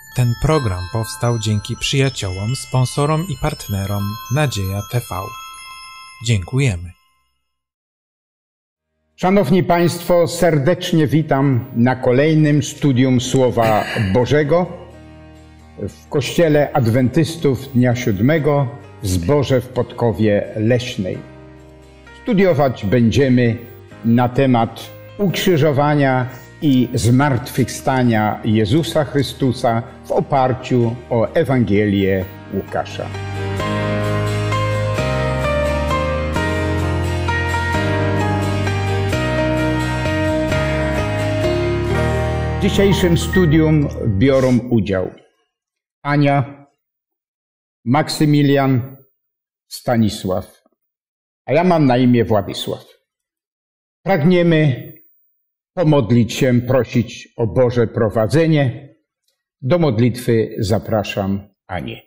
Ten program powstał dzięki przyjaciołom, sponsorom i partnerom Nadzieja TV. Dziękujemy. Szanowni Państwo, serdecznie witam na kolejnym studium Słowa Bożego w Kościele Adwentystów Dnia Siódmego w Zborze w Podkowie Leśnej. Studiować będziemy na temat ukrzyżowania i zmartwychwstania Jezusa Chrystusa w oparciu o Ewangelię Łukasza. W dzisiejszym studium biorą udział Ania, Maksymilian, Stanisław, a ja mam na imię Władysław. Pragniemy pomodlić się, prosić o Boże prowadzenie. Do modlitwy zapraszam Anię.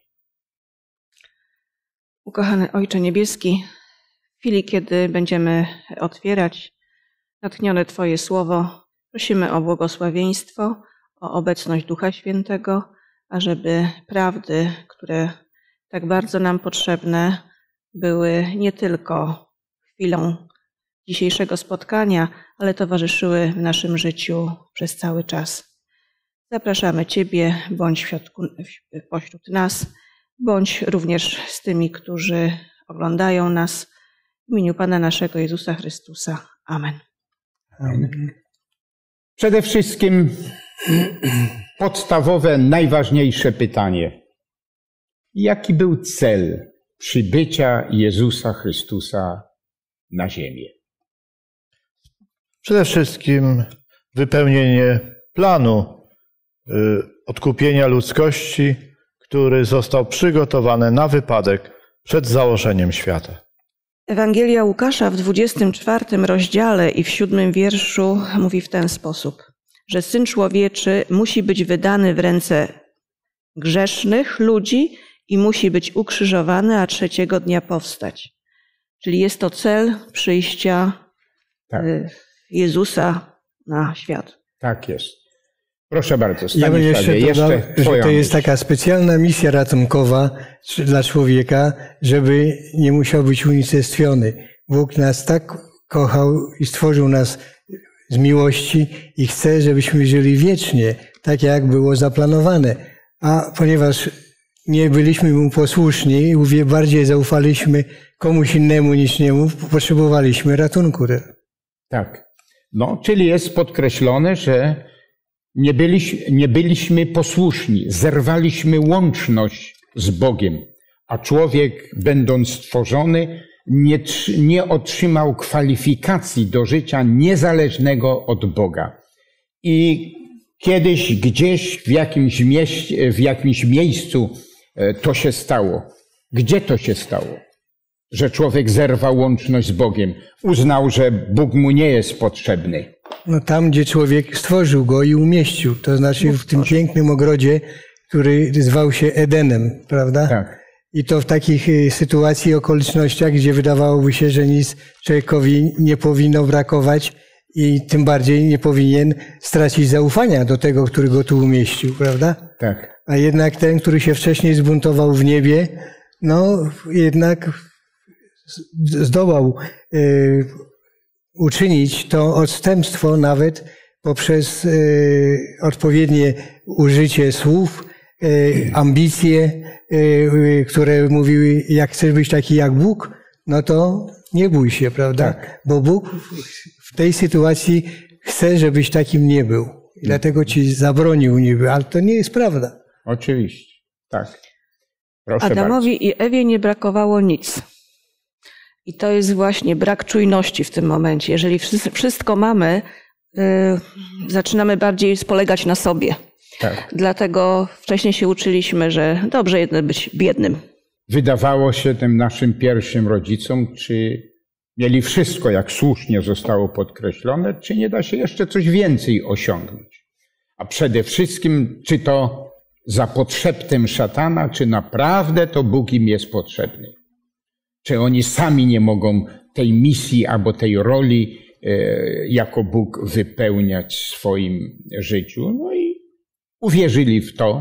Ukochany Ojcze Niebieski, w chwili, kiedy będziemy otwierać natchnione Twoje Słowo, prosimy o błogosławieństwo, o obecność Ducha Świętego, ażeby prawdy, które tak bardzo nam potrzebne, były nie tylko chwilą dzisiejszego spotkania, ale towarzyszyły w naszym życiu przez cały czas. Zapraszamy Ciebie, bądź pośród nas, bądź również z tymi, którzy oglądają nas. W imieniu Pana naszego Jezusa Chrystusa. Amen. Amen. Przede wszystkim podstawowe, najważniejsze pytanie. Jaki był cel przybycia Jezusa Chrystusa na ziemię? Przede wszystkim wypełnienie planu odkupienia ludzkości, który został przygotowany na wypadek przed założeniem świata. Ewangelia Łukasza w 24 rozdziale i w 7 wierszu mówi w ten sposób, że Syn Człowieczy musi być wydany w ręce grzesznych ludzi i musi być ukrzyżowany, a 3 dnia powstać. Czyli jest to cel przyjścia Jezusa na świat. Tak jest. Proszę bardzo, Ja bym jeszcze dodał, że to jest taka specjalna misja ratunkowa dla człowieka, żeby nie musiał być unicestwiony. Bóg nas tak kochał i stworzył nas z miłości i chce, żebyśmy żyli wiecznie, tak jak było zaplanowane. A ponieważ nie byliśmy Mu posłuszni, bardziej zaufaliśmy komuś innemu niż Niemu, potrzebowaliśmy ratunku. Tak. No, czyli jest podkreślone, że nie byliśmy posłuszni, zerwaliśmy łączność z Bogiem, a człowiek, będąc stworzony, nie otrzymał kwalifikacji do życia niezależnego od Boga. I kiedyś, gdzieś, w jakimś miejscu to się stało. Gdzie to się stało? Że człowiek zerwał łączność z Bogiem, uznał, że Bóg mu nie jest potrzebny. No tam, gdzie człowiek stworzył go i umieścił, to znaczy w tym pięknym ogrodzie, który zwał się Edenem, prawda? Tak. I to w takich sytuacji i okolicznościach, gdzie wydawałoby się, że nic człowiekowi nie powinno brakować i tym bardziej nie powinien stracić zaufania do tego, który go tu umieścił, prawda? Tak. A jednak ten, który się wcześniej zbuntował w niebie, no jednak zdołał uczynić to odstępstwo nawet poprzez odpowiednie użycie słów, ambicje, które mówiły, jak chcesz być taki jak Bóg, no to nie bój się, prawda? Tak. Bo Bóg w tej sytuacji chce, żebyś takim nie był. I dlatego ci zabronił niby, ale to nie jest prawda. Oczywiście, tak. Proszę Adamowi bardzo. i Ewie nie brakowało nic. I to jest właśnie brak czujności w tym momencie. Jeżeli wszystko mamy, zaczynamy bardziej polegać na sobie. Tak. Dlatego wcześniej się uczyliśmy, że dobrze jednak być biednym. Wydawało się tym naszym pierwszym rodzicom, czy mieli wszystko, jak słusznie zostało podkreślone, czy nie da się jeszcze coś więcej osiągnąć. A przede wszystkim, czy to za podszeptem szatana, czy naprawdę to Bóg im jest potrzebny. Czy oni sami nie mogą tej misji albo tej roli jako Bóg wypełniać w swoim życiu. No i uwierzyli w to,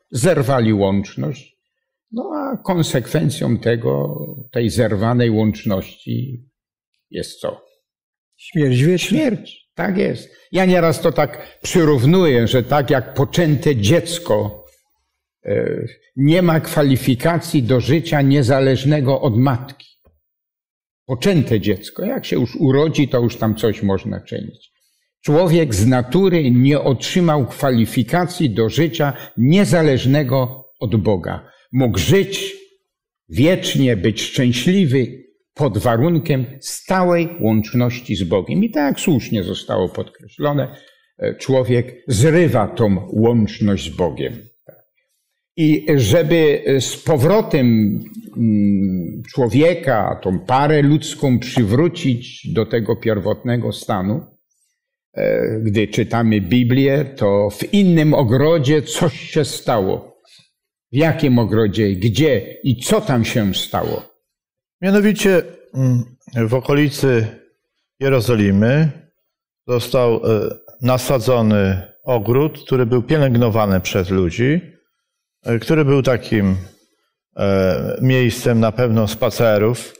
zerwali łączność. No a konsekwencją tej zerwanej łączności jest co? Śmierć wieczna. Śmierć, tak jest. Ja nieraz to tak przyrównuję, że tak jak poczęte dziecko nie ma kwalifikacji do życia niezależnego od matki. Poczęte dziecko, jak się już urodzi, to już tam coś można czynić. Człowiek z natury nie otrzymał kwalifikacji do życia niezależnego od Boga. Mógł żyć wiecznie, być szczęśliwy pod warunkiem stałej łączności z Bogiem. I tak jak słusznie zostało podkreślone, człowiek zrywa tą łączność z Bogiem. I żeby z powrotem człowieka, tą parę ludzką przywrócić do tego pierwotnego stanu, gdy czytamy Biblię, to w innym ogrodzie coś się stało. W jakim ogrodzie, gdzie i co tam się stało? Mianowicie w okolicy Jerozolimy został nasadzony ogród, który był pielęgnowany przez ludzi, który był takim miejscem na pewno spacerów,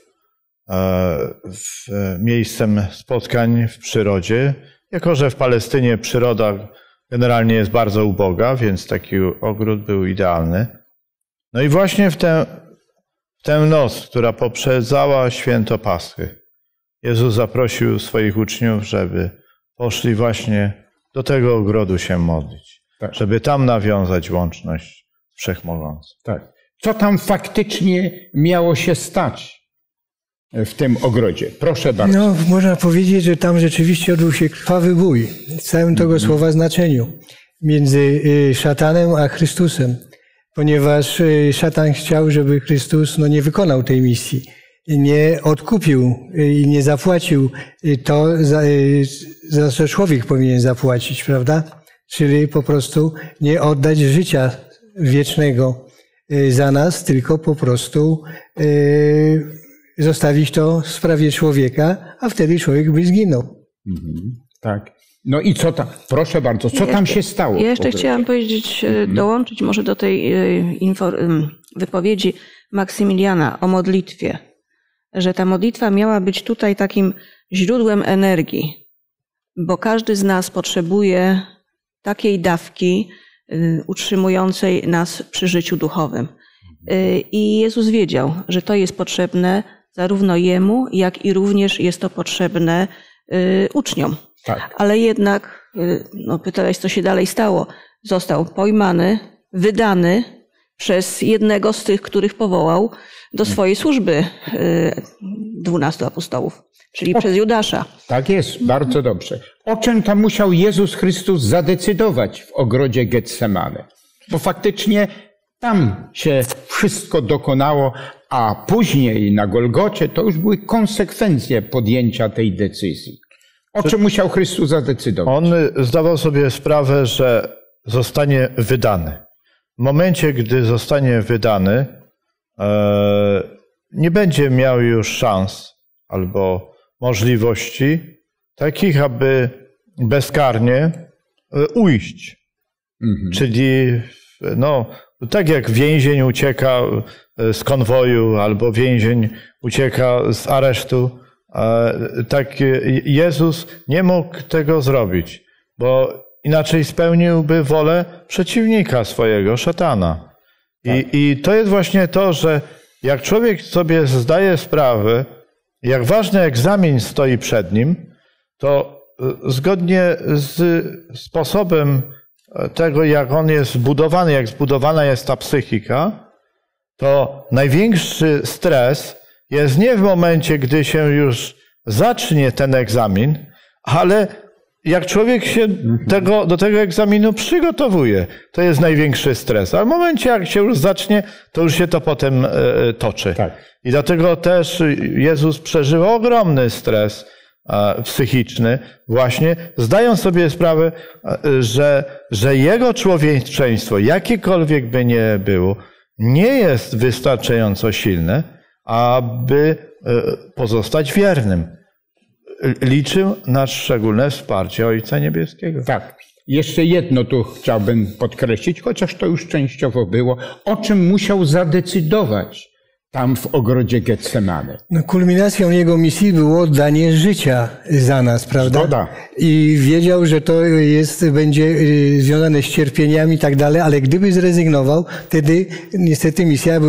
miejscem spotkań w przyrodzie. Jako że w Palestynie przyroda generalnie jest bardzo uboga, więc taki ogród był idealny. No i właśnie w tę noc, która poprzedzała święto Paschy, Jezus zaprosił swoich uczniów, żeby poszli właśnie do tego ogrodu się modlić, tak, żeby tam nawiązać łączność z Wszechmogącym. Tak. Co tam faktycznie miało się stać w tym ogrodzie? Proszę bardzo. No, można powiedzieć, że tam rzeczywiście odbył się krwawy bój w całym tego słowa znaczeniu między szatanem a Chrystusem, ponieważ szatan chciał, żeby Chrystus nie wykonał tej misji, nie odkupił i nie zapłacił to, za co człowiek powinien zapłacić, prawda? Czyli po prostu nie oddać życia wiecznego za nas, tylko po prostu zostawić to w sprawie człowieka, a wtedy człowiek by zginął. Tak. No i co tam? Proszę bardzo, co tam się stało? Ja jeszcze chciałam powiedzieć, dołączyć może do tej wypowiedzi Maksymiliana o modlitwie, że ta modlitwa miała być tutaj takim źródłem energii, bo każdy z nas potrzebuje takiej dawki utrzymującej nas przy życiu duchowym. I Jezus wiedział, że to jest potrzebne zarówno Jemu, jak i również jest to potrzebne uczniom. Tak. Ale jednak, pytałeś, co się dalej stało. Został pojmany, wydany przez jednego z tych, których powołał do swojej służby 12 apostołów, czyli przez Judasza. Tak jest, bardzo dobrze. O czym tam musiał Jezus Chrystus zadecydować w ogrodzie Getsemane? Bo faktycznie tam się wszystko dokonało, a później na Golgocie to już były konsekwencje podjęcia tej decyzji. O czym musiał Chrystus zadecydować? On zdawał sobie sprawę, że zostanie wydany. W momencie, gdy zostanie wydany, nie będzie miał już szans albo możliwości takich, aby bezkarnie ujść. Czyli tak jak więzień ucieka z konwoju albo więzień ucieka z aresztu, tak Jezus nie mógł tego zrobić, bo inaczej spełniłby wolę przeciwnika swojego, szatana. I to jest właśnie to, że jak człowiek sobie zdaje sprawę, jak ważny egzamin stoi przed nim, to zgodnie z sposobem tego, jak on jest zbudowany, jak zbudowana jest ta psychika, to największy stres jest nie w momencie, gdy się już zacznie ten egzamin, ale jak człowiek się do tego egzaminu przygotowuje, to jest największy stres. A w momencie, jak się już zacznie, to już się to potem toczy. Tak. I dlatego też Jezus przeżywał ogromny stres psychiczny, właśnie zdając sobie sprawę, że jego człowieczeństwo, jakiekolwiek by nie było, nie jest wystarczająco silne, aby pozostać wiernym. Liczył na szczególne wsparcie Ojca Niebieskiego. Tak. Jeszcze jedno tu chciałbym podkreślić, chociaż to już częściowo było, o czym musiał zadecydować tam w ogrodzie Getsemane. No, kulminacją jego misji było danie życia za nas, prawda? Zgoda. I wiedział, że to będzie związane z cierpieniami i tak dalej, ale gdyby zrezygnował, wtedy niestety misja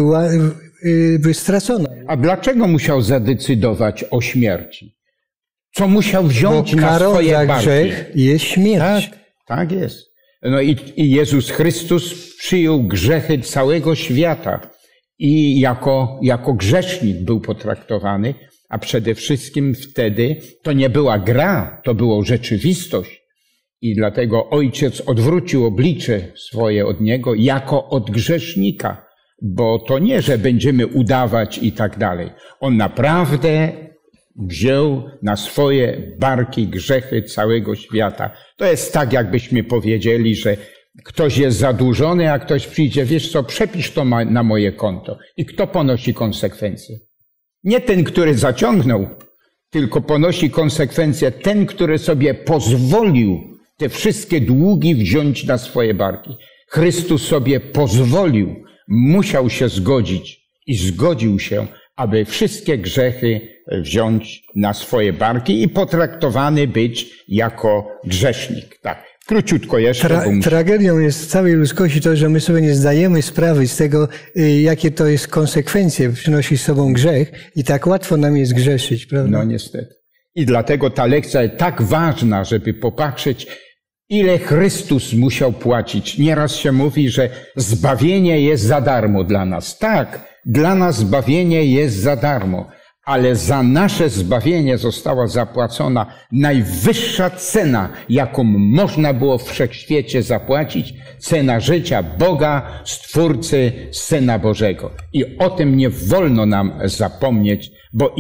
by stracona. A dlaczego musiał zadecydować o śmierci? Co musiał wziąć na swoje barki? Bo karą za grzech jest śmierć. Tak jest. No i Jezus Chrystus przyjął grzechy całego świata i jako grzesznik był potraktowany, a przede wszystkim wtedy to nie była gra, to była rzeczywistość. I dlatego Ojciec odwrócił oblicze swoje od Niego jako od grzesznika, bo to nie, że będziemy udawać i tak dalej. On naprawdę wziął na swoje barki grzechy całego świata. To jest tak, jakbyśmy powiedzieli, że ktoś jest zadłużony, a ktoś przyjdzie, wiesz co, przepisz to na moje konto. I kto ponosi konsekwencje? Nie ten, który zaciągnął, tylko ponosi konsekwencje ten, który sobie pozwolił te wszystkie długi wziąć na swoje barki. Chrystus sobie pozwolił, musiał się zgodzić i zgodził się, aby wszystkie grzechy wziąć na swoje barki i potraktowany być jako grzesznik. Tak, króciutko jeszcze. Tragedią jest całej ludzkości to, że my sobie nie zdajemy sprawy z tego, jakie to jest konsekwencje, przynosi z sobą grzech i tak łatwo nam jest grzeszyć, prawda? No niestety. I dlatego ta lekcja jest tak ważna, żeby popatrzeć, ile Chrystus musiał płacić. Nieraz się mówi, że zbawienie jest za darmo dla nas. Tak, dla nas zbawienie jest za darmo, ale za nasze zbawienie została zapłacona najwyższa cena, jaką można było w wszechświecie zapłacić, cena życia Boga, Stwórcy, Syna Bożego. I o tym nie wolno nam zapomnieć, bo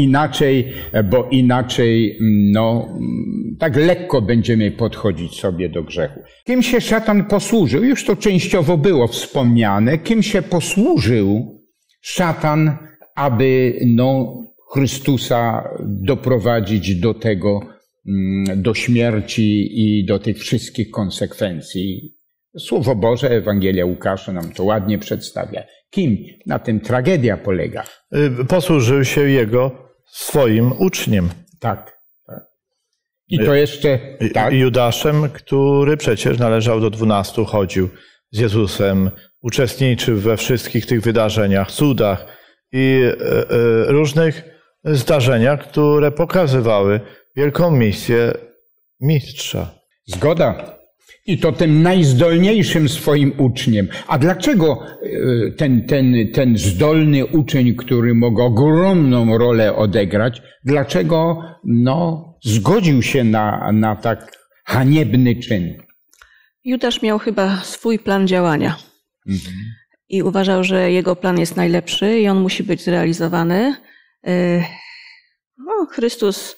inaczej, tak lekko będziemy podchodzić sobie do grzechu. Kim się szatan posłużył? Już to częściowo było wspomniane. Kim się posłużył szatan, aby, Chrystusa doprowadzić do śmierci i do tych wszystkich konsekwencji. Słowo Boże, Ewangelia Łukasza nam to ładnie przedstawia. Kim na tym tragedia polega? Posłużył się swoim uczniem. Tak. I to jeszcze... Tak? Judaszem, który przecież należał do 12, chodził z Jezusem, uczestniczył we wszystkich tych wydarzeniach, cudach i różnych zdarzeniach, które pokazywały wielką misję mistrza. Zgoda. I to tym najzdolniejszym swoim uczniem. A dlaczego ten zdolny uczeń, który mógł ogromną rolę odegrać, dlaczego zgodził się na tak haniebny czyn? Judasz miał chyba swój plan działania. I uważał, że jego plan jest najlepszy i on musi być zrealizowany. Chrystus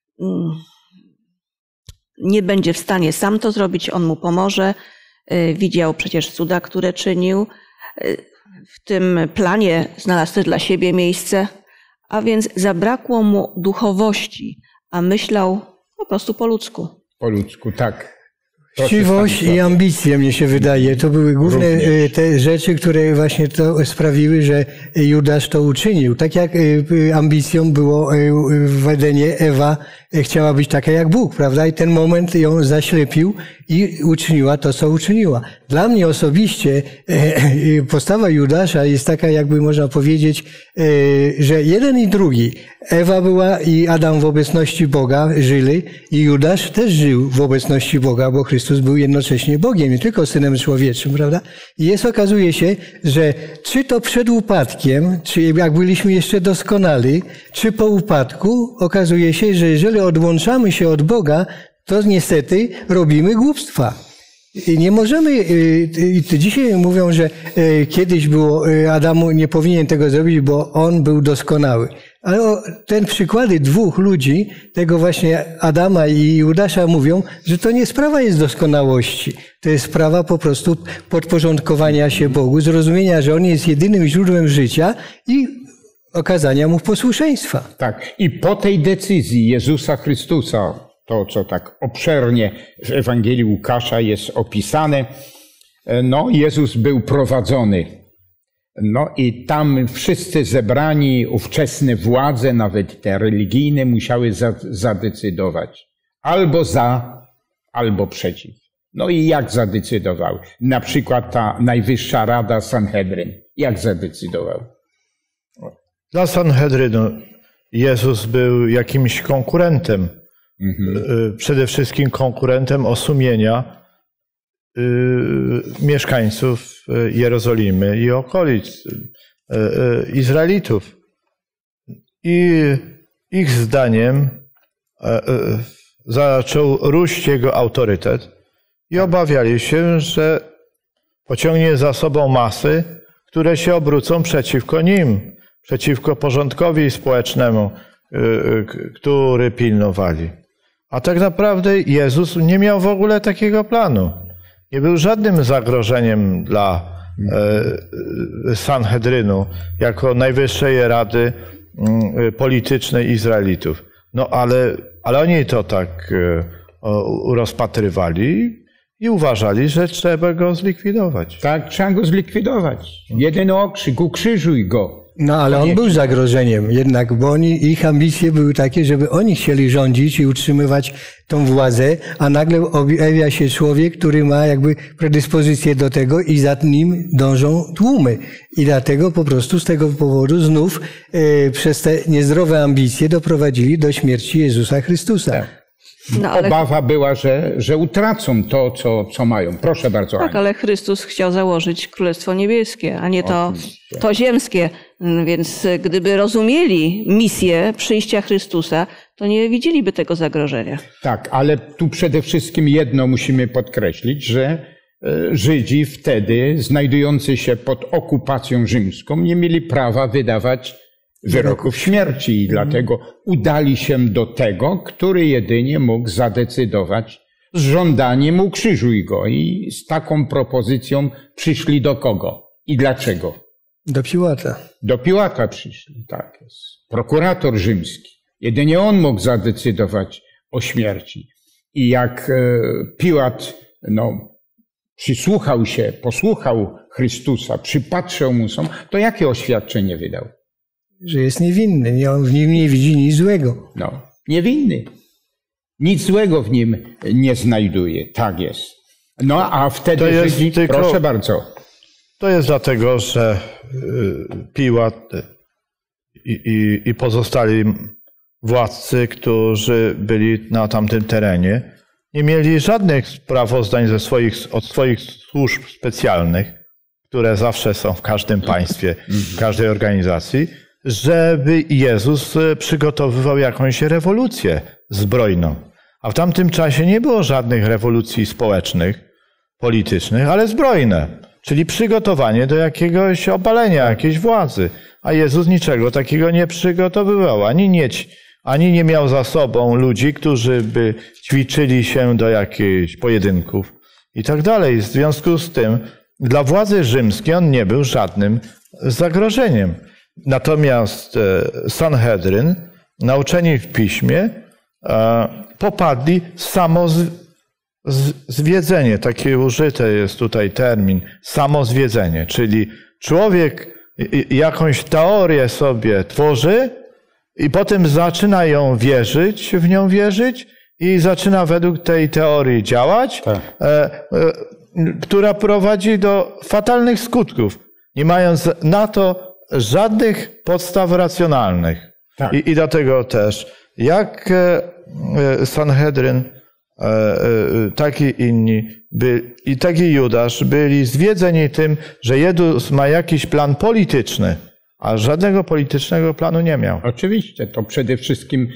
nie będzie w stanie sam to zrobić, on mu pomoże. Widział przecież cuda, które czynił. W tym planie znalazł też dla siebie miejsce, a więc zabrakło mu duchowości, a myślał po prostu po ludzku. Po ludzku, tak. Chciwość i ambicje, mnie się wydaje. To były główne te rzeczy, które właśnie to sprawiły, że Judasz to uczynił. Tak jak ambicją było w Edenie, Ewa chciała być taka jak Bóg, prawda? I ten moment ją zaślepił i uczyniła to, co uczyniła. Dla mnie osobiście postawa Judasza jest taka, jakby można powiedzieć, że jeden i drugi, Ewa była i Adam w obecności Boga żyli i Judasz też żył w obecności Boga, bo Chrystus był jednocześnie Bogiem, nie tylko Synem Człowieczym, prawda? I okazuje się, że czy to przed upadkiem, czy jak byliśmy jeszcze doskonali, czy po upadku, okazuje się, że jeżeli odłączamy się od Boga, to niestety robimy głupstwa. I nie możemy, dzisiaj mówią, że kiedyś było, Adamu nie powinien tego zrobić, bo on był doskonały. Ale ten przykłady dwóch ludzi, tego właśnie Adama i Judasza mówią, że to nie sprawa jest doskonałości. To jest sprawa po prostu podporządkowania się Bogu, zrozumienia, że On jest jedynym źródłem życia i okazania Mu posłuszeństwa. Tak. I po tej decyzji Jezusa Chrystusa to co tak obszernie w Ewangelii Łukasza jest opisane. No, Jezus był prowadzony. No i tam wszyscy zebrani, ówczesne władze, nawet te religijne, musiały zadecydować. Albo za, albo przeciw. No i jak zadecydował? Na przykład ta Najwyższa Rada Sanhedryn. Jak zadecydował? Dla Sanhedrynu Jezus był jakimś konkurentem. Przede wszystkim konkurentem o sumienia mieszkańców Jerozolimy i okolic, Izraelitów. I ich zdaniem zaczął róść jego autorytet i obawiali się, że pociągnie za sobą masy, które się obrócą przeciwko nim, przeciwko porządkowi społecznemu, który pilnowali. A tak naprawdę Jezus nie miał w ogóle takiego planu. Nie był żadnym zagrożeniem dla Sanhedrynu jako Najwyższej Rady Politycznej Izraelitów. No ale oni to tak rozpatrywali i uważali, że trzeba go zlikwidować. Tak, trzeba go zlikwidować. Jeden okrzyk, ukrzyżuj go. No ale on był zagrożeniem jednak, bo ich ambicje były takie, żeby oni chcieli rządzić i utrzymywać tą władzę, a nagle objawia się człowiek, który ma jakby predyspozycję do tego i za nim dążą tłumy. I dlatego po prostu z tego powodu znów przez te niezdrowe ambicje doprowadzili do śmierci Jezusa Chrystusa. Tak. No, ale... Obawa była, że utracą to, co mają. Proszę bardzo. Tak, ale Chrystus chciał założyć Królestwo Niebieskie, a nie to ziemskie. Więc gdyby rozumieli misję przyjścia Chrystusa, to nie widzieliby tego zagrożenia. Tak, ale tu przede wszystkim jedno musimy podkreślić, że Żydzi wtedy, znajdujący się pod okupacją rzymską, nie mieli prawa wydawać wyroków śmierci i dlatego udali się do tego, który jedynie mógł zadecydować z żądaniem ukrzyżuj go. I z taką propozycją przyszli do kogo? I dlaczego? Do Piłata. Do Piłata przyszli, tak jest. Prokurator rzymski. Jedynie on mógł zadecydować o śmierci. I jak Piłat przysłuchał się, posłuchał Chrystusa, przypatrzył mu się, to jakie oświadczenie wydał? Że jest niewinny, on w nim nie widzi nic złego. No, niewinny. Nic złego w nim nie znajduje. Tak jest. No, a wtedy Żydzi... Proszę bardzo. To jest dlatego, że Piłat i pozostali władcy, którzy byli na tamtym terenie, nie mieli żadnych sprawozdań od swoich służb specjalnych, które zawsze są w każdym państwie, w każdej organizacji, żeby Jezus przygotowywał jakąś rewolucję zbrojną. A w tamtym czasie nie było żadnych rewolucji społecznych, politycznych, ale zbrojne. Czyli przygotowanie do jakiegoś obalenia, jakiejś władzy. A Jezus niczego takiego nie przygotowywał. Ani nie miał za sobą ludzi, którzy by ćwiczyli się do jakichś pojedynków i tak dalej. W związku z tym dla władzy rzymskiej on nie był żadnym zagrożeniem. Natomiast Sanhedryn, nauczeni w piśmie, popadli w samozwiedzenie. Taki użyty jest tutaj termin, samozwiedzenie. Czyli człowiek jakąś teorię sobie tworzy i potem zaczyna w nią wierzyć i zaczyna według tej teorii działać, tak. Która prowadzi do fatalnych skutków, nie mając na to żadnych podstaw racjonalnych. Tak. I dlatego też, jak Sanhedryn, tak i inni, i taki Judasz byli zwiedzeni tym, że Jezus ma jakiś plan polityczny, a żadnego politycznego planu nie miał. Oczywiście, to przede wszystkim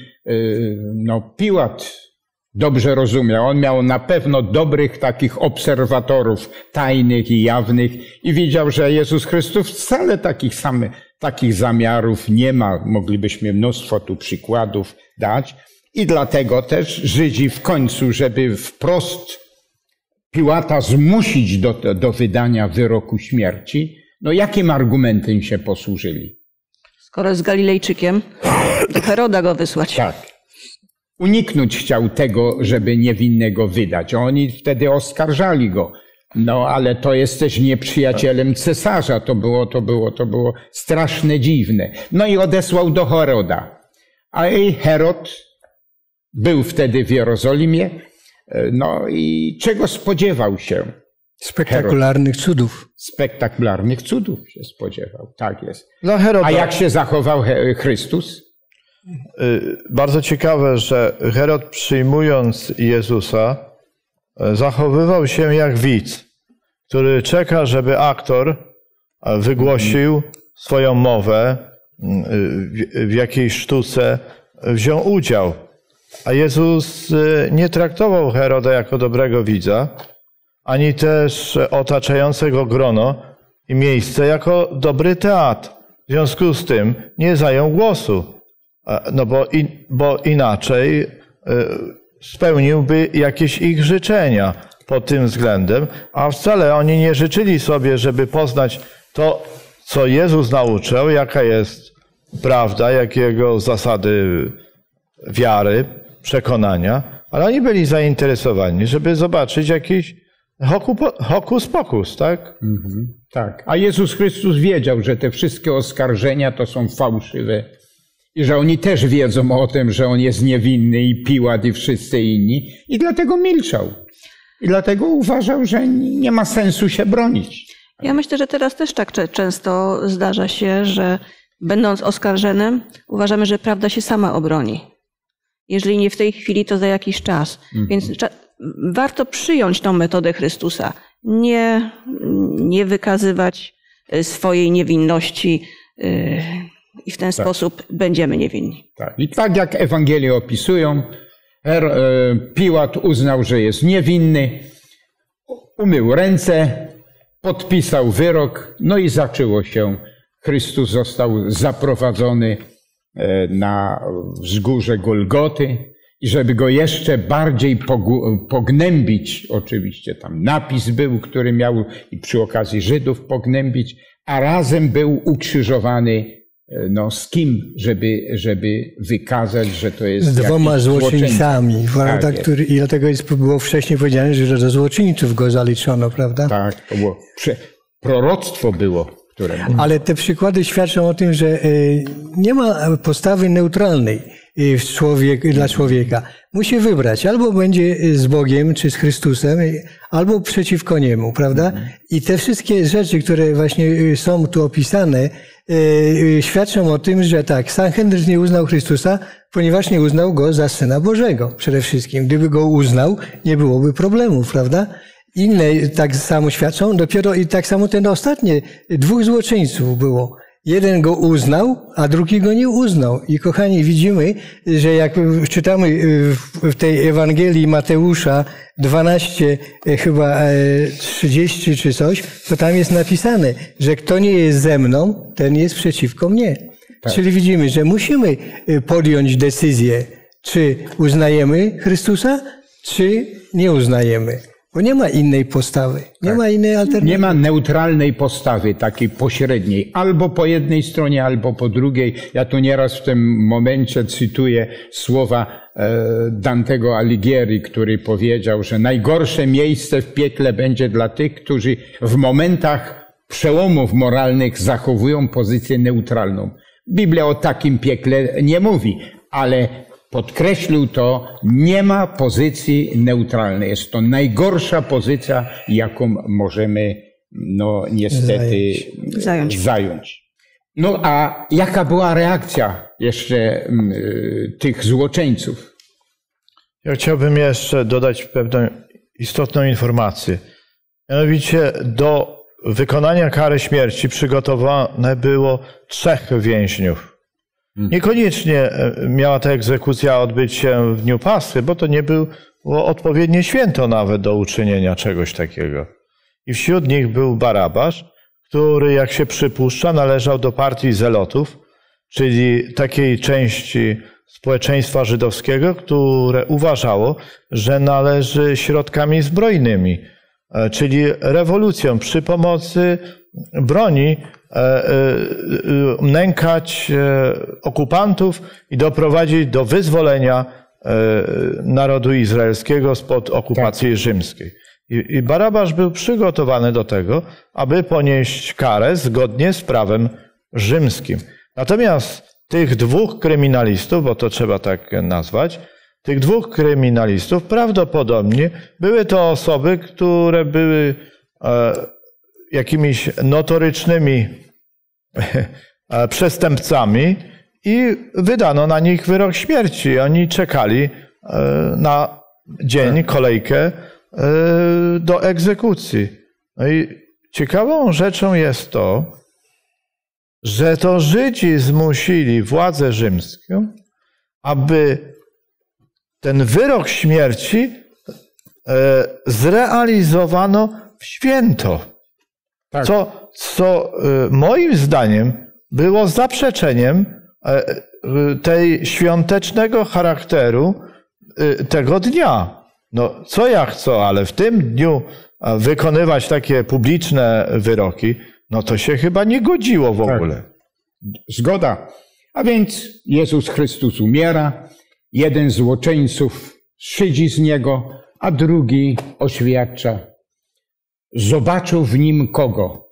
Piłat dobrze rozumiał. On miał na pewno dobrych takich obserwatorów tajnych i jawnych i widział, że Jezus Chrystus wcale takich zamiarów nie ma. Moglibyśmy mnóstwo tu przykładów dać. I dlatego też Żydzi w końcu, żeby wprost Piłata zmusić do wydania wyroku śmierci, jakim argumentem się posłużyli? Skoro jest Galilejczykiem, to Heroda go wysłać. Tak. uniknąć chciał tego, żeby niewinnego wydać. Oni wtedy oskarżali go. No, ale to jesteś nieprzyjacielem cesarza. To było straszne, dziwne. No i odesłał do Heroda. A Herod był wtedy w Jerozolimie. No i czego spodziewał się? Spektakularnych cudów. Spektakularnych cudów się spodziewał, tak jest. Dla Heroda. A jak się zachował Chrystus? Bardzo ciekawe, że Herod, przyjmując Jezusa, zachowywał się jak widz, który czeka, żeby aktor wygłosił swoją mowę, w jakiejś sztuce wziął udział. A Jezus nie traktował Heroda jako dobrego widza, ani też otaczającego grono i miejsce jako dobry teatr. W związku z tym nie zajął głosu, no bo inaczej spełniłby jakieś ich życzenia pod tym względem, a wcale oni nie życzyli sobie, żeby poznać to, co Jezus nauczał, jaka jest prawda, jakie jego zasady wiary, przekonania, ale oni byli zainteresowani, żeby zobaczyć jakiś hokus pokus, tak? Tak. A Jezus Chrystus wiedział, że te wszystkie oskarżenia to są fałszywe i że oni też wiedzą o tym, że on jest niewinny i Piłat i wszyscy inni i dlatego milczał. I dlatego uważał, że nie ma sensu się bronić. Ja myślę, że teraz też tak często zdarza się, że będąc oskarżonym, uważamy, że prawda się sama obroni. Jeżeli nie w tej chwili, to za jakiś czas. Więc warto przyjąć tą metodę Chrystusa. Nie wykazywać swojej niewinności i w ten sposób będziemy niewinni. Tak. I tak jak Ewangelie opisują, Piłat uznał, że jest niewinny, umył ręce, podpisał wyrok, no i zaczęło się. Chrystus został zaprowadzony na wzgórze Golgoty i żeby go jeszcze bardziej pognębić, oczywiście tam napis był, który miał i przy okazji Żydów pognębić, a razem był ukrzyżowany no z kim, żeby wykazać, że to jest z dwoma złoczyńcami, prawda? Tak I dlatego było wcześniej powiedziane, że do złoczyńców go zaliczono, prawda? Tak, to było proroctwo było. Ale te przykłady świadczą o tym, że nie ma postawy neutralnej dla człowieka. Musi wybrać, albo będzie z Bogiem, czy z Chrystusem, albo przeciwko Niemu, prawda? I te wszystkie rzeczy, które właśnie są tu opisane, świadczą o tym, że tak, Sanhedrin nie uznał Chrystusa, ponieważ nie uznał Go za Syna Bożego przede wszystkim. Gdyby Go uznał, nie byłoby problemów, prawda? Inne tak samo świadczą, dopiero i tak samo ten ostatnie, dwóch złoczyńców było. Jeden go uznał, a drugi go nie uznał. I kochani, widzimy, że jak czytamy w tej Ewangelii Mateusza 12, chyba 30 czy coś, to tam jest napisane, że kto nie jest ze mną, ten jest przeciwko mnie. Tak. Czyli widzimy, że musimy podjąć decyzję, czy uznajemy Chrystusa, czy nie uznajemy. Bo nie ma innej postawy, nie ma innej alternatywy. Nie ma neutralnej postawy, takiej pośredniej, albo po jednej stronie, albo po drugiej. Ja tu nieraz w tym momencie cytuję słowa Dantego Alighieri, który powiedział, że najgorsze miejsce w piekle będzie dla tych, którzy w momentach przełomów moralnych zachowują pozycję neutralną. Biblia o takim piekle nie mówi, ale podkreślił to, nie ma pozycji neutralnej. Jest to najgorsza pozycja, jaką możemy, no niestety, zająć. No a jaka była reakcja jeszcze tych złoczyńców? Ja chciałbym jeszcze dodać pewną istotną informację. Mianowicie do wykonania kary śmierci przygotowane było 3 więźniów. Niekoniecznie miała ta egzekucja odbyć się w dniu Paschy, bo to nie było odpowiednie święto nawet do uczynienia czegoś takiego. I wśród nich był Barabasz, który, jak się przypuszcza, należał do partii zelotów, czyli takiej części społeczeństwa żydowskiego, które uważało, że należy środkami zbrojnymi, czyli rewolucją przy pomocy broni nękać okupantów i doprowadzić do wyzwolenia narodu izraelskiego spod okupacji rzymskiej. I Barabasz był przygotowany do tego, aby ponieść karę zgodnie z prawem rzymskim. Natomiast tych dwóch kryminalistów, bo to trzeba tak nazwać, tych dwóch kryminalistów prawdopodobnie były to osoby, które były jakimiś notorycznymi przestępcami i wydano na nich wyrok śmierci. Oni czekali na dzień, kolejkę do egzekucji. No i ciekawą rzeczą jest to, że to Żydzi zmusili władzę rzymską, aby ten wyrok śmierci zrealizowano w święto. Tak. Co moim zdaniem było zaprzeczeniem tej świątecznego charakteru tego dnia. No, co jak co, ale w tym dniu wykonywać takie publiczne wyroki, no to się chyba nie godziło w ogóle. Tak. Zgoda. A więc Jezus Chrystus umiera, jeden z złoczyńców szydzi z Niego, a drugi oświadcza. Zobaczył w Nim kogo?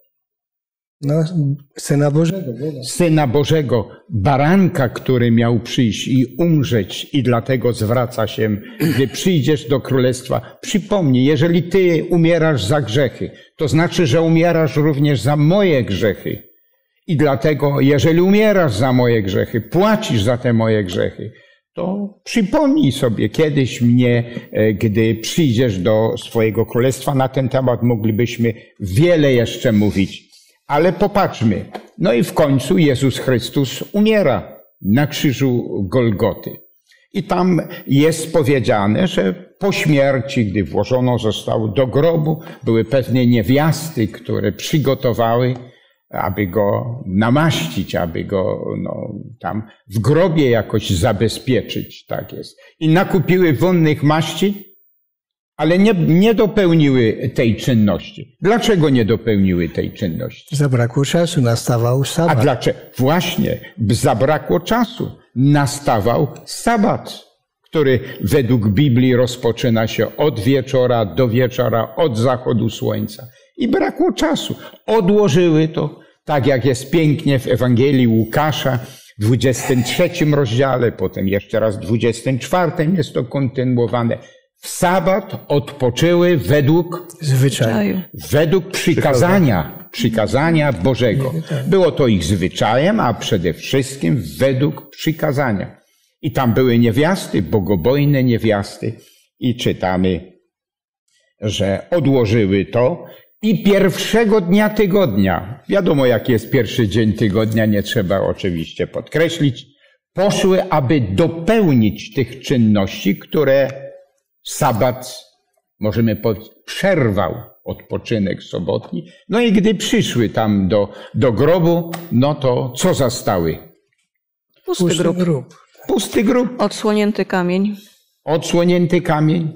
No, Syna Bożego. Syna Bożego, baranka, który miał przyjść i umrzeć, i dlatego zwraca się, gdy przyjdziesz do Królestwa. Przypomnij, jeżeli Ty umierasz za grzechy, to znaczy, że umierasz również za moje grzechy. I dlatego, jeżeli umierasz za moje grzechy, płacisz za te moje grzechy, to przypomnij sobie kiedyś mnie, gdy przyjdziesz do swojego Królestwa. Na ten temat moglibyśmy wiele jeszcze mówić. Ale popatrzmy. No i w końcu Jezus Chrystus umiera na krzyżu Golgoty. I tam jest powiedziane, że po śmierci, gdy włożono został do grobu, były pewne niewiasty, które przygotowały, aby go namaścić, aby go tam w grobie jakoś zabezpieczyć. Tak jest. I nakupiły wonnych maści, ale nie dopełniły tej czynności. Dlaczego nie dopełniły tej czynności? Zabrakło czasu, nastawał sabat. A dlaczego? Właśnie, zabrakło czasu. Nastawał sabat, który według Biblii rozpoczyna się od wieczora do wieczora, od zachodu słońca. I brakło czasu. Odłożyły to, tak jak jest pięknie w Ewangelii Łukasza, w 23 rozdziale, potem jeszcze raz w 24 jest to kontynuowane. W sabat odpoczyły według zwyczaju. Według przykazania Bożego. Było to ich zwyczajem, a przede wszystkim według przykazania. I tam były niewiasty, bogobojne niewiasty. I czytamy, że odłożyły to i pierwszego dnia tygodnia, wiadomo jaki jest pierwszy dzień tygodnia, nie trzeba oczywiście podkreślić, poszły, aby dopełnić tych czynności, które sabat, możemy powiedzieć, przerwał odpoczynek sobotni. No i gdy przyszły tam do grobu, no to co zastały? Pusty grób. Pusty grób. Odsłonięty kamień. Odsłonięty kamień.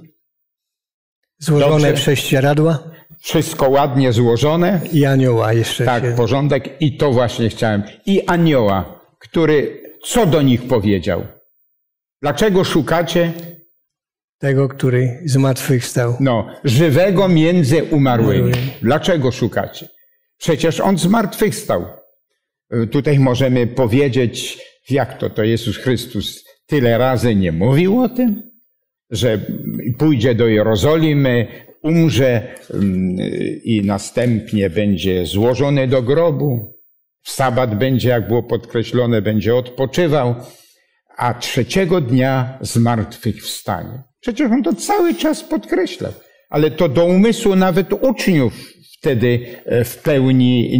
Złożone prześcieradła. Wszystko ładnie złożone. I anioła jeszcze. Tak, porządek. I to właśnie chciałem. I anioła, który co do nich powiedział? Dlaczego szukacie? Tego, który zmartwychwstał. No, żywego między umarłymi. Dlaczego szukacie? Przecież on zmartwychwstał. Tutaj możemy powiedzieć, jak to Jezus Chrystus tyle razy nie mówił o tym, że pójdzie do Jerozolimy, umrze i następnie będzie złożony do grobu. W sabat będzie, jak było podkreślone, będzie odpoczywał, a trzeciego dnia zmartwychwstanie. Przecież on to cały czas podkreślał, ale to do umysłu nawet uczniów wtedy w pełni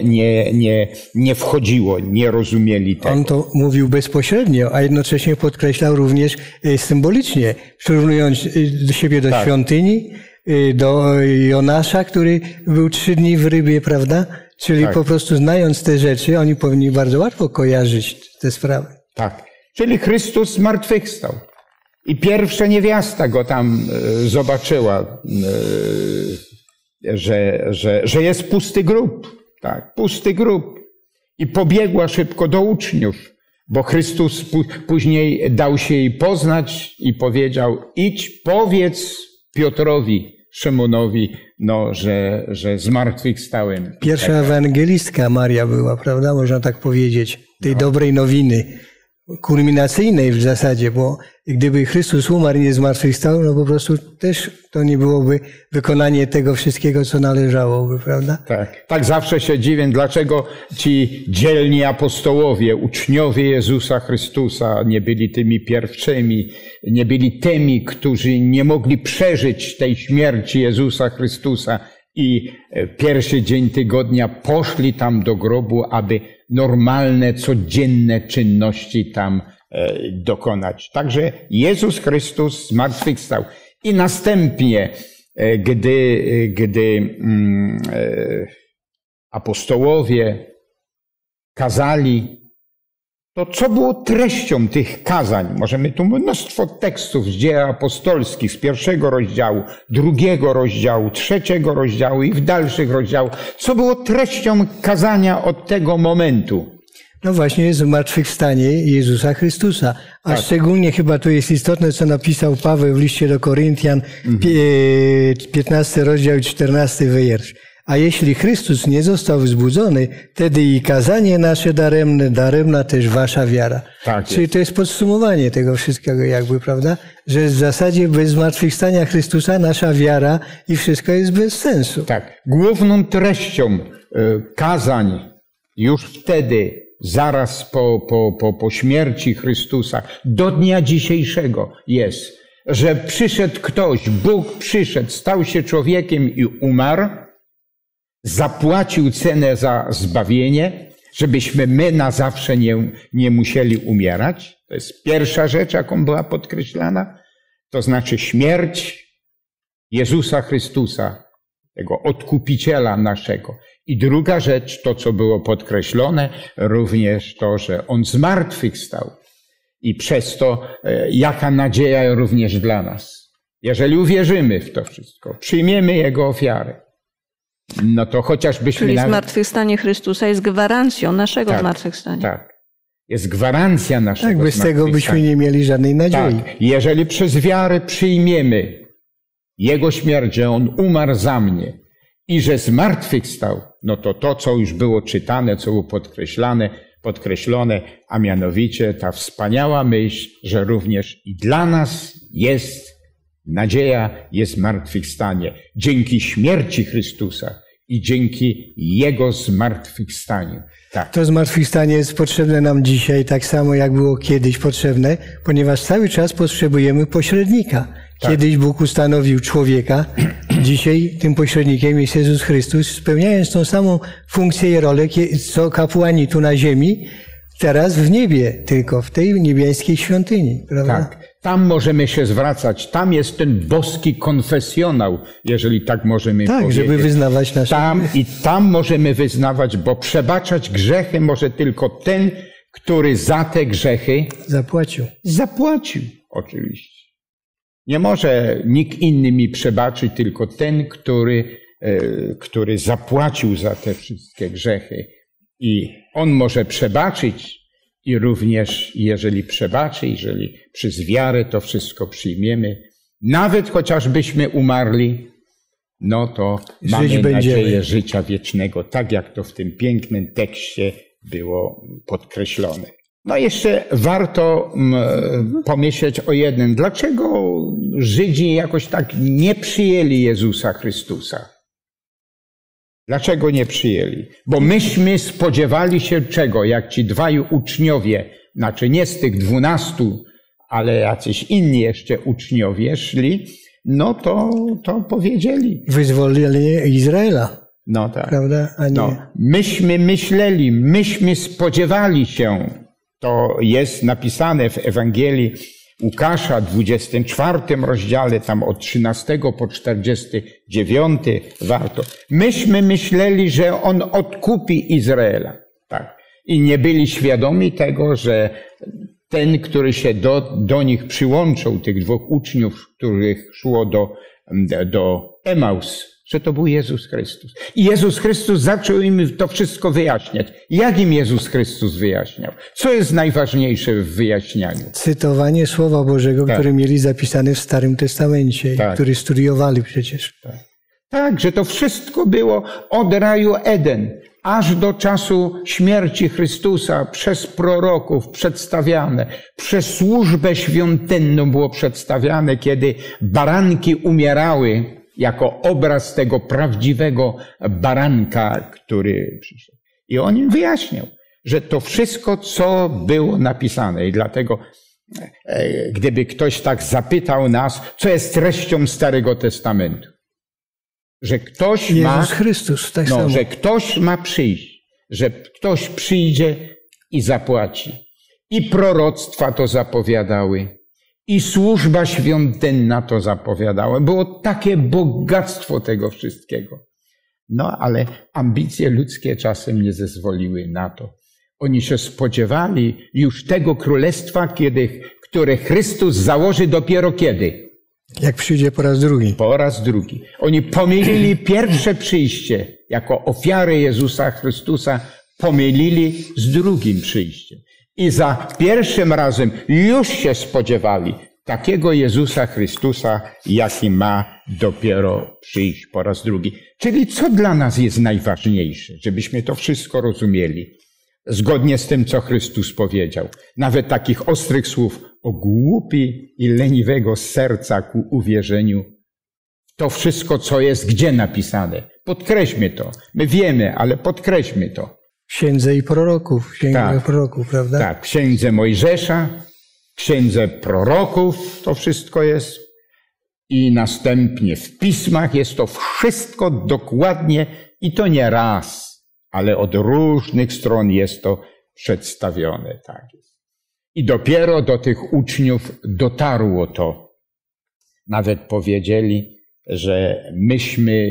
nie wchodziło, nie rozumieli tego. On to mówił bezpośrednio, a jednocześnie podkreślał również symbolicznie, przyrównując siebie do świątyni, do Jonasza, który był 3 dni w rybie, prawda? Czyli po prostu znając te rzeczy, oni powinni bardzo łatwo kojarzyć te sprawy. Tak, czyli Chrystus zmartwychwstał. I pierwsza niewiasta go tam zobaczyła, że jest pusty grób. Tak, pusty grób. I pobiegła szybko do uczniów. Bo Chrystus później dał się jej poznać i powiedział: idź, powiedz Piotrowi, Szymonowi, no, że zmartwychwstałem. Pierwsza ewangelistka Maria była, prawda? Można tak powiedzieć. Tej dobrej nowiny. Kulminacyjnej w zasadzie, bo gdyby Chrystus umarł i nie zmartwychwstał, no po prostu też to nie byłoby wykonanie tego wszystkiego, co należałoby, prawda? Tak zawsze się dziwię, dlaczego ci dzielni apostołowie, uczniowie Jezusa Chrystusa nie byli tymi pierwszymi, nie byli tymi, którzy nie mogli przeżyć tej śmierci Jezusa Chrystusa i pierwszy dzień tygodnia poszli tam do grobu, aby normalne, codzienne czynności tam dokonać. Także Jezus Chrystus zmartwychwstał. I następnie, gdy apostołowie kazali, to co było treścią tych kazań? Możemy tu mnóstwo tekstów z Dzieł Apostolskich, z 1 rozdziału, 2 rozdziału, 3 rozdziału i w dalszych rozdziałach. Co było treścią kazania od tego momentu? No właśnie jest zmartwychwstanie Jezusa Chrystusa. A szczególnie chyba to jest istotne, co napisał Paweł w liście do Koryntian, 15 rozdział, 14 wiersz. A jeśli Chrystus nie został wzbudzony, wtedy i kazanie nasze daremne, daremna też wasza wiara. Czyli to jest podsumowanie tego wszystkiego jakby, prawda? Że w zasadzie bez zmartwychwstania Chrystusa nasza wiara i wszystko jest bez sensu. Tak. Główną treścią kazań już wtedy, zaraz po śmierci Chrystusa, do dnia dzisiejszego jest, że przyszedł ktoś, Bóg przyszedł, stał się człowiekiem i umarł, zapłacił cenę za zbawienie, żebyśmy my na zawsze nie musieli umierać. To jest pierwsza rzecz, jaką była podkreślana. To znaczy śmierć Jezusa Chrystusa, tego odkupiciela naszego. I druga rzecz, to co było podkreślone, również to, że On zmartwychwstał. I przez to jaka nadzieja również dla nas. Jeżeli uwierzymy w to wszystko, przyjmiemy Jego ofiarę, no to chociażbyśmy... Czyli zmartwychwstanie Chrystusa jest gwarancją naszego zmartwychwstania. Tak. Jest gwarancja naszego zmartwychwstania. Tak, bez tego byśmy nie mieli żadnej nadziei. Tak. Jeżeli przez wiarę przyjmiemy Jego śmierć, że On umarł za mnie i że zmartwychwstał, no to co już było czytane, co było podkreślone, a mianowicie ta wspaniała myśl, że również i dla nas jest nadzieja, jest zmartwychwstanie. Dzięki śmierci Chrystusa i dzięki Jego zmartwychwstaniu. Tak. To zmartwychwstanie jest potrzebne nam dzisiaj, tak samo jak było kiedyś potrzebne, ponieważ cały czas potrzebujemy pośrednika. Tak. Kiedyś Bóg ustanowił człowieka, dzisiaj tym pośrednikiem jest Jezus Chrystus, spełniając tą samą funkcję i rolę, co kapłani tu na ziemi, teraz w niebie, tylko w tej niebieskiej świątyni. Prawda? Tak. Tam możemy się zwracać, tam jest ten boski konfesjonał, jeżeli tak możemy powiedzieć. Tak, żeby wyznawać nasze... Tam możemy wyznawać, bo przebaczać grzechy może tylko ten, który za te grzechy zapłacił, oczywiście. Nie może nikt inny mi przebaczyć, tylko ten, który zapłacił za te wszystkie grzechy. I On może przebaczyć i również jeżeli przebaczy, jeżeli przez wiarę to wszystko przyjmiemy, nawet chociażbyśmy umarli, no to mamy nadzieję życia wiecznego, tak jak to w tym pięknym tekście było podkreślone. No jeszcze warto pomyśleć o jednym. Dlaczego Żydzi jakoś tak nie przyjęli Jezusa Chrystusa? Dlaczego nie przyjęli? Bo myśmy spodziewali się czego? Jak ci dwaj uczniowie, znaczy nie z tych 12, ale jacyś inni jeszcze uczniowie szli, no to powiedzieli. Wyzwolenie Izraela. No tak. Prawda? A nie. No, myśmy myśleli, myśmy spodziewali się. To jest napisane w Ewangelii Łukasza, 24 rozdziale, tam od 13 po 49 warto. Myśmy myśleli, że On odkupi Izraela. Tak. I nie byli świadomi tego, że ten, który się do nich przyłączył, tych dwóch uczniów, których szło do Emaus, że to był Jezus Chrystus. I Jezus Chrystus zaczął im to wszystko wyjaśniać. Jak im Jezus Chrystus wyjaśniał? Co jest najważniejsze w wyjaśnianiu? Cytowanie Słowa Bożego, które mieli zapisane w Starym Testamencie, który studiowali przecież. Tak, że to wszystko było od raju Eden, aż do czasu śmierci Chrystusa przez proroków przedstawiane, przez służbę świątynną było przedstawiane, kiedy baranki umierały jako obraz tego prawdziwego baranka, który przyszedł. I on im wyjaśniał, że to wszystko, co było napisane. I dlatego, gdyby ktoś tak zapytał nas, co jest treścią Starego Testamentu, że ktoś Jezus Chrystus, tak samo. Że ktoś ma przyjść, że ktoś przyjdzie i zapłaci. I proroctwa to zapowiadały, i służba świątynna to zapowiadała. Było takie bogactwo tego wszystkiego. No, ale ambicje ludzkie czasem nie zezwoliły na to. Oni się spodziewali już tego królestwa, które Chrystus założy dopiero kiedy? Jak przyjdzie po raz drugi. Po raz drugi. Oni pomylili pierwsze przyjście jako ofiarę Jezusa Chrystusa, pomylili z drugim przyjściem. I za pierwszym razem już się spodziewali takiego Jezusa Chrystusa, jaki ma dopiero przyjść po raz drugi. Czyli co dla nas jest najważniejsze, żebyśmy to wszystko rozumieli, zgodnie z tym, co Chrystus powiedział. Nawet takich ostrych słów o głupi i leniwego serca ku uwierzeniu. To wszystko, co jest gdzie napisane. Podkreślmy to. My wiemy, ale podkreślmy to. W Księdze i proroków. Księdze proroków, prawda? Tak, w Księdze Mojżesza, w Księdze proroków to wszystko jest. I następnie w pismach jest to wszystko dokładnie i to nie raz, ale od różnych stron jest to przedstawione. Tak jest. I dopiero do tych uczniów dotarło to. Nawet powiedzieli, że myśmy,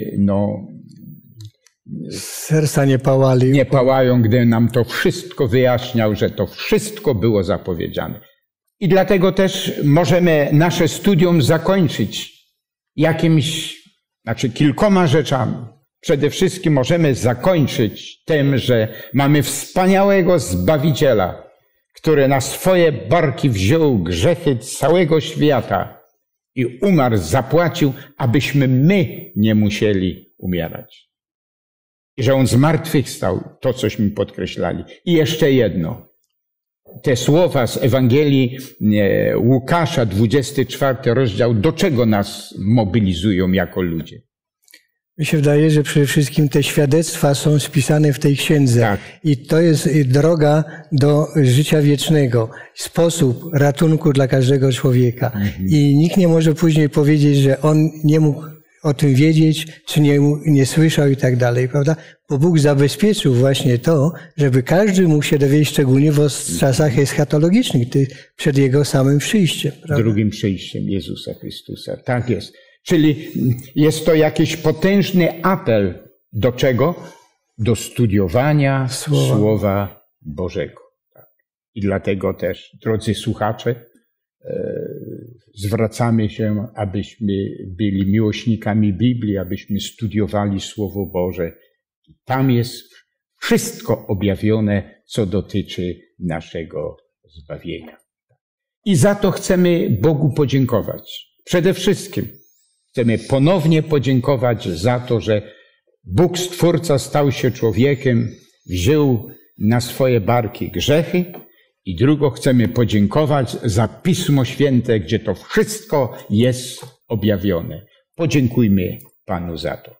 serca nie pałali. Nie pałają, gdy nam to wszystko wyjaśniał, że to wszystko było zapowiedziane. I dlatego też możemy nasze studium zakończyć kilkoma rzeczami. Przede wszystkim możemy zakończyć tym, że mamy wspaniałego Zbawiciela, który na swoje barki wziął grzechy całego świata i umarł, zapłacił, abyśmy my nie musieli umierać. I że On zmartwychwstał, to cośmy podkreślali. I jeszcze jedno. Te słowa z Ewangelii Łukasza, 24 rozdział, do czego nas mobilizują jako ludzie? Mi się wydaje, że przede wszystkim te świadectwa są spisane w tej księdze. Tak. I to jest droga do życia wiecznego. Sposób ratunku dla każdego człowieka. I nikt nie może później powiedzieć, że on nie mógł o tym wiedzieć, czy nie słyszał i tak dalej, prawda? Bo Bóg zabezpieczył właśnie to, żeby każdy mógł się dowiedzieć, szczególnie w czasach eschatologicznych, przed Jego samym przyjściem. Prawda? Drugim przyjściem Jezusa Chrystusa. Tak jest. Czyli jest to jakiś potężny apel. Do czego? Do studiowania Słowa Bożego. Tak. I dlatego też, drodzy słuchacze, zwracamy się, abyśmy byli miłośnikami Biblii, abyśmy studiowali Słowo Boże. Tam jest wszystko objawione, co dotyczy naszego zbawienia. I za to chcemy Bogu podziękować. Przede wszystkim chcemy ponownie podziękować za to, że Bóg Stwórca stał się człowiekiem, wziął na swoje barki grzechy. I drugo, chcemy podziękować za Pismo Święte, gdzie to wszystko jest objawione. Podziękujmy Panu za to.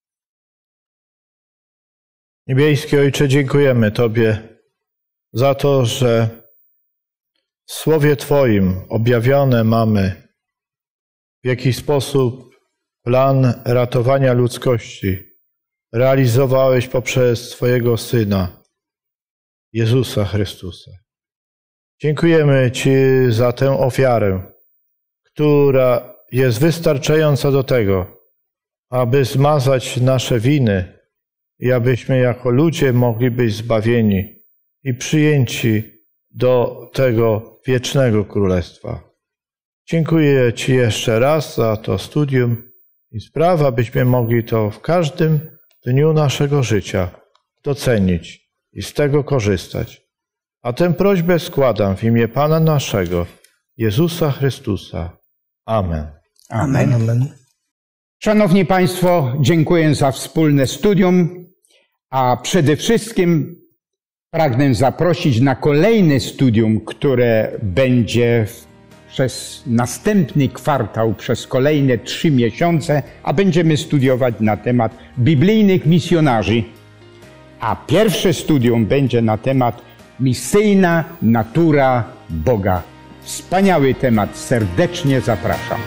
Niebieski Ojcze, dziękujemy Tobie za to, że w Słowie Twoim objawione mamy, w jaki sposób plan ratowania ludzkości realizowałeś poprzez swojego Syna, Jezusa Chrystusa. Dziękujemy Ci za tę ofiarę, która jest wystarczająca do tego, aby zmazać nasze winy i abyśmy jako ludzie mogli być zbawieni i przyjęci do tego wiecznego Królestwa. Dziękuję Ci jeszcze raz za to studium i spraw, abyśmy mogli to w każdym dniu naszego życia docenić i z tego korzystać. A tę prośbę składam w imię Pana naszego, Jezusa Chrystusa. Amen. Amen. Amen. Szanowni Państwo, dziękuję za wspólne studium, a przede wszystkim pragnę zaprosić na kolejne studium, które będzie przez następny kwartał, przez kolejne 3 miesiące, a będziemy studiować na temat biblijnych misjonarzy. A pierwsze studium będzie na temat misyjna natura Boga. Wspaniały temat, serdecznie zapraszam.